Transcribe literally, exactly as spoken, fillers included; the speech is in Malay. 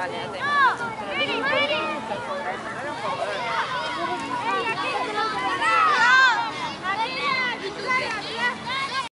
Dale, hacemos. Pero tiene un poco de un poco, dale.